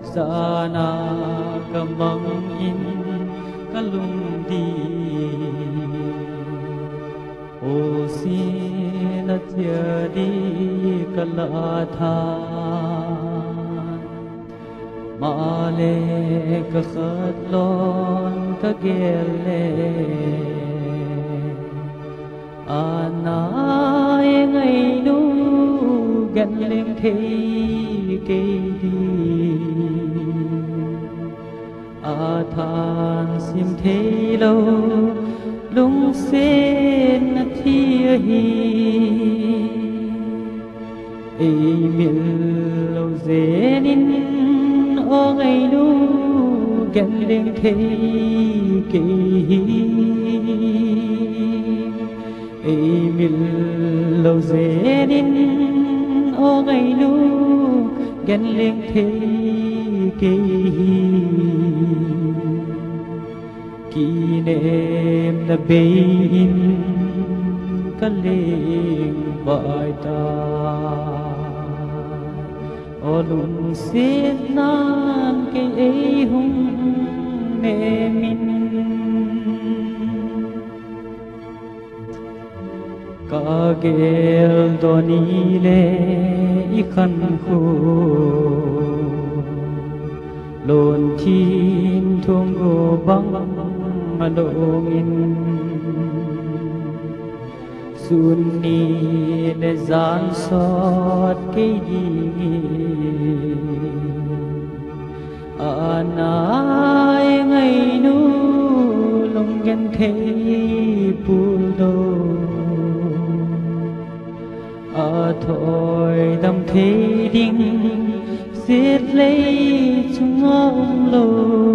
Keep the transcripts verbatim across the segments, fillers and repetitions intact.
sana kamang in kalung di o sin tia di kala tha male ka khatlon ka gele anai ngày nu gần lên thế kê đi a than sim thế lâu lung sen thia hi e miền lâu dễ nín o ngày nu gần lên thế kê hi e miền lâu dễ nín o ngày nu gần lên thế kê kỷ niệm là bên cái lên bài ta o lùng xiết nan cái ấy hung nề min cả gel doni le ikan khu lôn thiên thương gồ băng mà đongin sunni le gian sot cái đi anai ngày nu lòng ghen thế bùn đô à thôi đâm thế đinh giết lấy chúng ông lô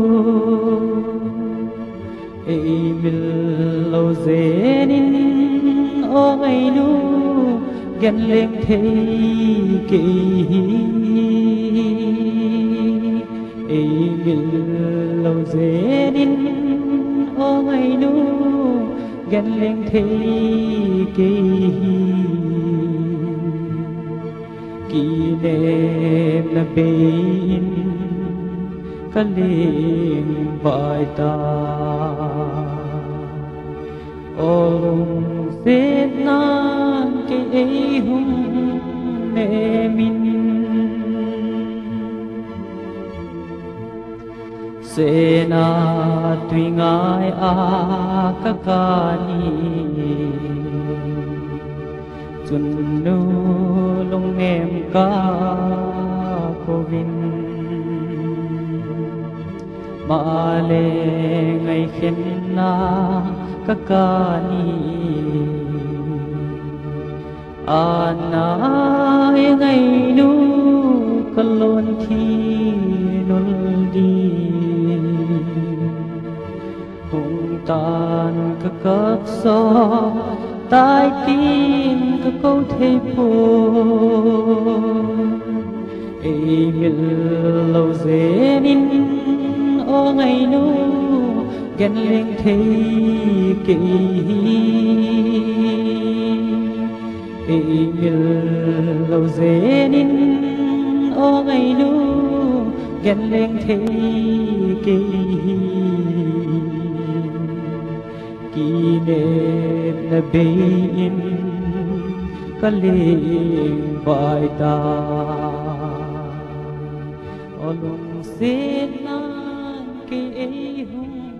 ê mil lâu dễ nín o ngày nu ghen lên thế kì ê mil lâu dễ nín o ngày nu ghen lên thế kì kỷ niệm là bên cái lên bài ta ôm giết nan cái ấy hung nề min sẽ na tuy ngài a các cani chun nu long em ca cô vin mà lệ ngày khen na các ca ni ana ngày nu kalon thi nol đi hùng tan các các so tai tin các câu thề phô ê miền lâu dễ nín o ngày nu ghen lên thế kỷ ê miền lâu dễ nín o ngày nu ghen lên thế kỷ kỷ niệm là bên cái lên bài ta o lùng xiết nan cái ấy hung